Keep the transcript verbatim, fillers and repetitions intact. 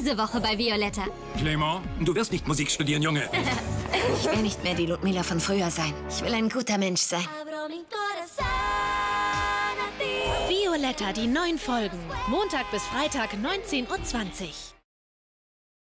diese Woche bei Violetta? Clément, du wirst nicht Musik studieren, Junge. Ich will nicht mehr die Ludmilla von früher sein. Ich will ein guter Mensch sein. Violetta, die neuen Folgen. Montag bis Freitag, neunzehn Uhr zwanzig.